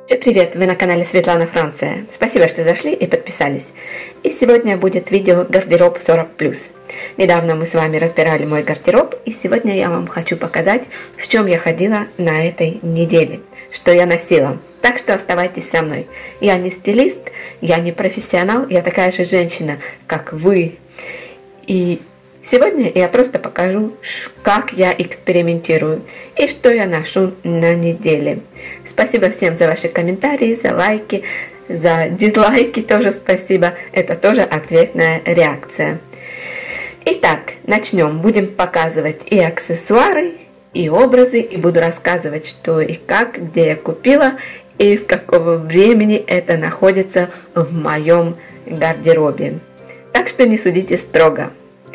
Привет! Вы на канале Светлана Франция. Спасибо, что зашли и подписались. И сегодня будет видео гардероб 40+. Недавно мы с вами разбирали мой гардероб, и сегодня я вам хочу показать, в чем я ходила на этой неделе, что я носила. Так что оставайтесь со мной. Я не стилист, я не профессионал, я такая же женщина, как вы. И сегодня я просто покажу, как я экспериментирую и что я ношу на неделе. Спасибо всем за ваши комментарии, за лайки, за дизлайки тоже спасибо. Это тоже ответная реакция. Итак, начнем. Будем показывать и аксессуары, и образы, и буду рассказывать, что и как, где я купила, и с какого времени это находится в моем гардеробе. Так что не судите строго.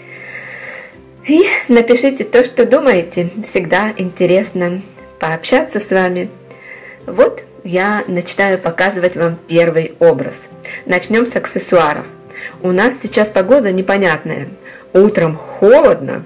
И напишите то, что думаете. Всегда интересно пообщаться с вами. Вот я начинаю показывать вам первый образ. Начнем с аксессуаров. У нас сейчас погода непонятная. Утром холодно,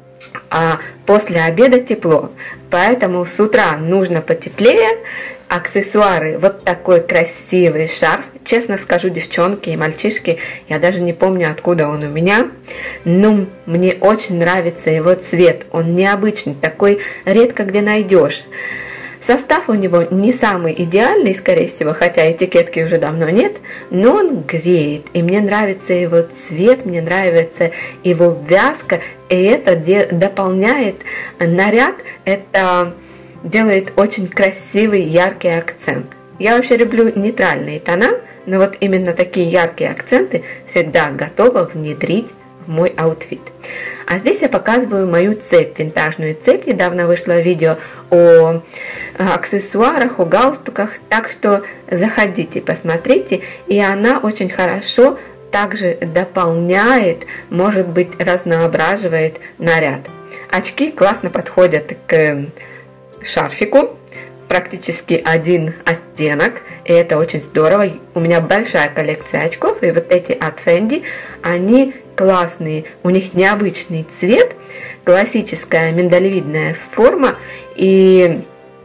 а после обеда тепло. Поэтому с утра нужно потеплее. Аксессуары, вот такой красивый шарф. Честно скажу, девчонки и мальчишки, я даже не помню, откуда он у меня. Но мне очень нравится его цвет. Он необычный, такой редко где найдешь. Состав у него не самый идеальный, скорее всего, хотя этикетки уже давно нет, но он греет. И мне нравится его цвет, мне нравится его вязка, и это дополняет наряд, это делает очень красивый, яркий акцент. Я вообще люблю нейтральные тона, но вот именно такие яркие акценты всегда готова внедрить в мой аутфит. А здесь я показываю мою цепь, винтажную цепь. Недавно вышло видео о аксессуарах, о галстуках, так что заходите, посмотрите. И она очень хорошо также дополняет, может быть, разноображивает наряд. Очки классно подходят к шарфику, практически один оттенок, и это очень здорово. У меня большая коллекция очков, и вот эти от Fendi, они классные, у них необычный цвет, классическая миндалевидная форма, и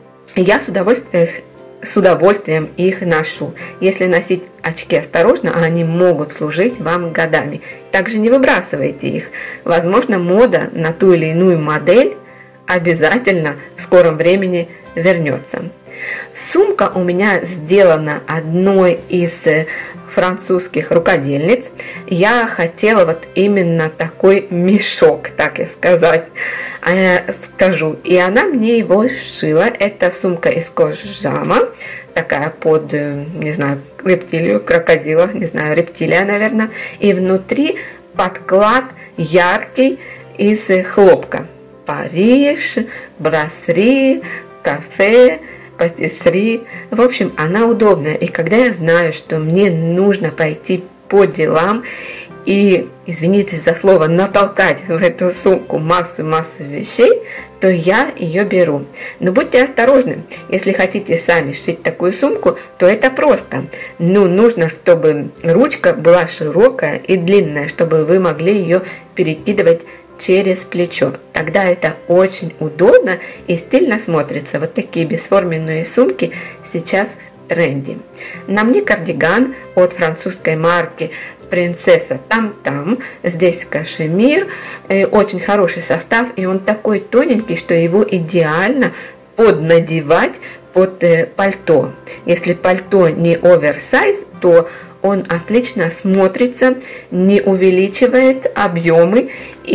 я с удовольствием их ношу. Если носить очки осторожно, они могут служить вам годами. Также не выбрасывайте их. Возможно, мода на ту или иную модель обязательно в скором времени вернется. Сумка у меня сделана одной из французских рукодельниц. Я хотела вот именно такой мешок, так я скажу. И она мне его сшила. Это сумка из кожзама, такая под, не знаю, рептилию, крокодила, не знаю, рептилия, наверное. И внутри подклад яркий из хлопка. Париж, брасserie, кафе, патиссери. В общем, она удобная. И когда я знаю, что мне нужно пойти по делам и, извините за слово, натолкать в эту сумку массу вещей, то я ее беру. Но будьте осторожны. Если хотите сами сшить такую сумку, то это просто. Но нужно, чтобы ручка была широкая и длинная, чтобы вы могли ее перекидывать через плечо. Тогда это очень удобно и стильно смотрится. Вот такие бесформенные сумки сейчас в тренде. На мне кардиган от французской марки Принцесса Там-Там. Здесь кашемир. Очень хороший состав. И он такой тоненький, что его идеально поднадевать под пальто. Если пальто не оверсайз, то он отлично смотрится, не увеличивает объемы,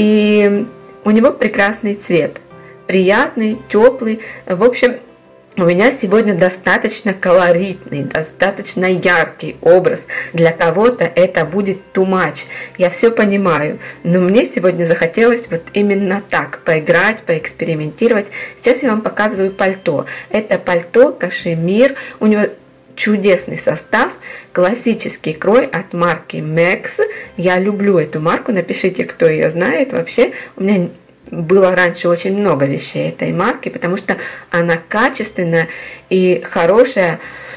и у него прекрасный цвет, приятный, теплый. В общем, у меня сегодня достаточно колоритный, достаточно яркий образ. Для кого-то это будет too much. Я все понимаю, но мне сегодня захотелось вот именно так поиграть, поэкспериментировать. Сейчас я вам показываю пальто. Это пальто кашемир. У него чудесный состав, классический крой от марки Max. Я люблю эту марку, напишите, кто ее знает. Вообще, у меня было раньше очень много вещей этой марки, потому что она качественная и хорошая.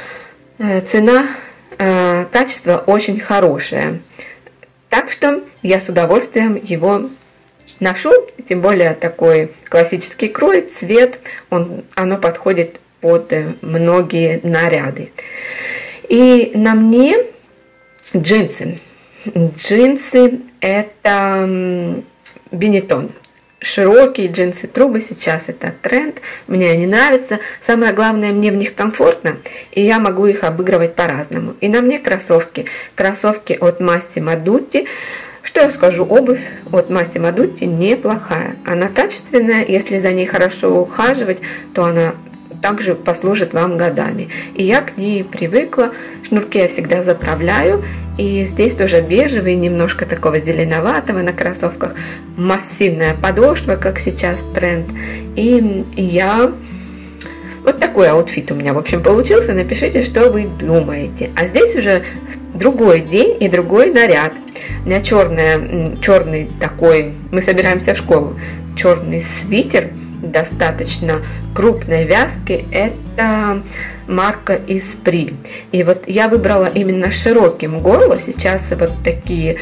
Цена, качество очень хорошее. Так что я с удовольствием его ношу, тем более такой классический крой, цвет, оно подходит под многие наряды. И на мне джинсы. Джинсы это Бенетон. Широкие джинсы, трубы сейчас это тренд, мне они нравятся. Самое главное, мне в них комфортно, и я могу их обыгрывать по-разному. И на мне кроссовки. Кроссовки от Massimo Dutti. Что я скажу, обувь от Massimo Dutti неплохая. Она качественная, если за ней хорошо ухаживать, то она также послужит вам годами. И я к ней привыкла. Шнурки я всегда заправляю. И здесь тоже бежевый, немножко такого зеленоватого на кроссовках. Массивная подошва, как сейчас тренд. И я... Вот такой аутфит у меня, в общем, получился. Напишите, что вы думаете. А здесь уже другой день и другой наряд. У меня черный такой... Мы собираемся в школу. Черный свитер достаточно крупной вязки. Это марка Esprit. И вот я выбрала именно широким горло. Сейчас вот такие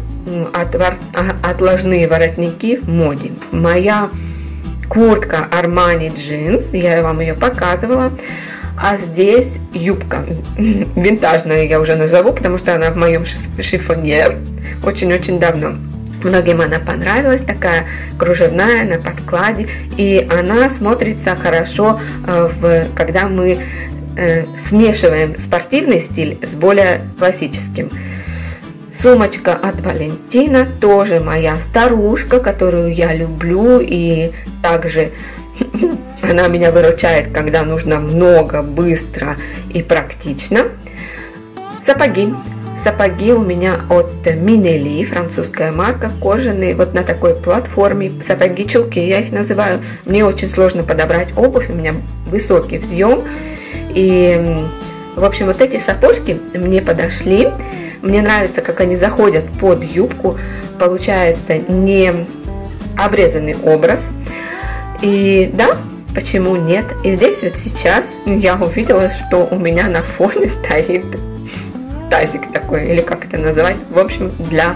отложные воротники в моде. Моя куртка Armani Jeans, я вам ее показывала. А здесь юбка винтажная, я уже назову, потому что она в моем шифоне очень-очень давно. Многим она понравилась, такая кружевная, на подкладе, и она смотрится хорошо, когда мы смешиваем спортивный стиль с более классическим. Сумочка от Валентина, тоже моя старушка, которую я люблю, и также она меня выручает, когда нужно много, быстро и практично. Сапоги. Сапоги у меня от Minelli, французская марка, кожаные, вот на такой платформе. Сапоги-чулки, я их называю. Мне очень сложно подобрать обувь, у меня высокий взъем. И, в общем, вот эти сапожки мне подошли. Мне нравится, как они заходят под юбку. Получается не обрезанный образ. И да, почему нет? И здесь вот сейчас я увидела, что у меня на фоне стоит тазик такой, или как это называть, в общем, для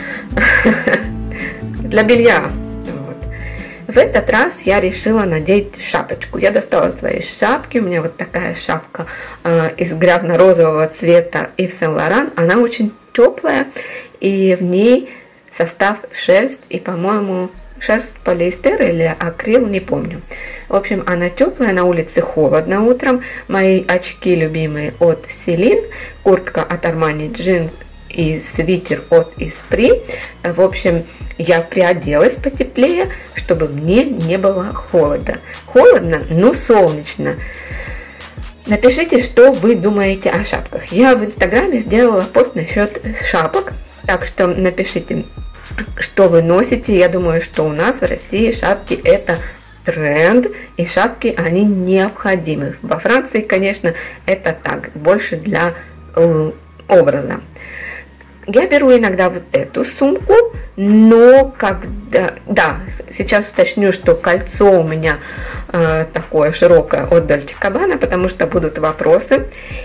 белья. Вот. В этот раз я решила надеть шапочку. Я достала свои шапки, у меня вот такая шапка из грязно-розового цвета Yves Saint Laurent. Она очень теплая, и в ней состав шерсть, и, по-моему, шерсть полиэстер или акрил, не помню. В общем, она теплая, на улице холодно утром. Мои очки любимые от Celine, куртка от Armani Jeans и свитер от Esprit. В общем, я приоделась потеплее, чтобы мне не было холодно. Холодно, но солнечно. Напишите, что вы думаете о шапках. Я в Инстаграме сделала пост насчет шапок, так что напишите, что вы носите. Я думаю, что у нас в России шапки это тренд, и шапки они необходимы. Во Франции, конечно, это так, больше для образа. Я беру иногда вот эту сумку, но когда... Да, сейчас уточню, что кольцо у меня такое широкое от Dolce Gabbana, потому что будут вопросы.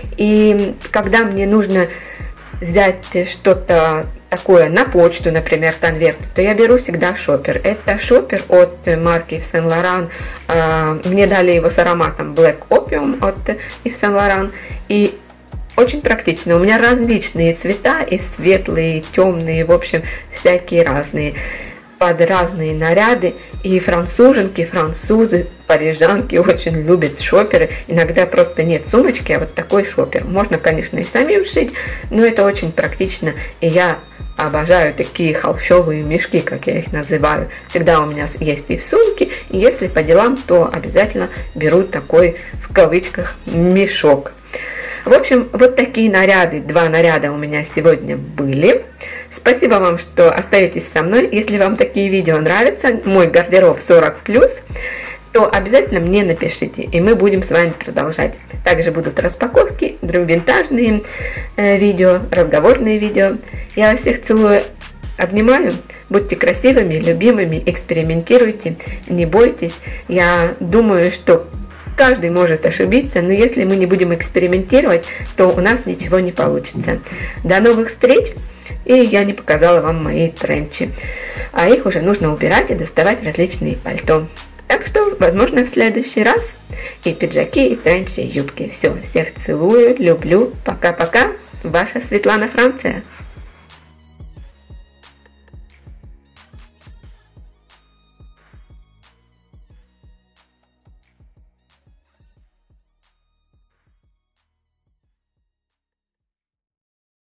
И когда мне нужно взять что-то такое на почту, например, конверт, то я беру всегда шопер. Это шопер от марки Yves Saint Laurent. Мне дали его с ароматом Black Opium от Yves Saint Laurent. И очень практично. У меня различные цвета, и светлые, и темные, в общем, всякие разные, под разные наряды. И француженки, французы, парижанки очень любят шоперы. Иногда просто нет сумочки, а вот такой шопер. Можно, конечно, и самим шить, но это очень практично. И я обожаю такие холщовые мешки, как я их называю. Всегда у меня есть и в сумке, и если по делам, то обязательно беру такой, в кавычках, мешок. В общем, вот такие наряды, 2 наряда у меня сегодня были. Спасибо вам, что остаетесь со мной. Если вам такие видео нравятся, мой гардероб 40+, то обязательно мне напишите, и мы будем с вами продолжать. Также будут распаковки, винтажные видео, разговорные видео. Я вас всех целую, обнимаю. Будьте красивыми, любимыми, экспериментируйте, не бойтесь. Я думаю, что каждый может ошибиться, но если мы не будем экспериментировать, то у нас ничего не получится. До новых встреч! И я не показала вам мои тренчи. А их уже нужно убирать и доставать различные пальто. Так что, возможно, в следующий раз. И пиджаки, и тренчи, и юбки. Все, всех целую, люблю. Пока-пока. Ваша Светлана Франция.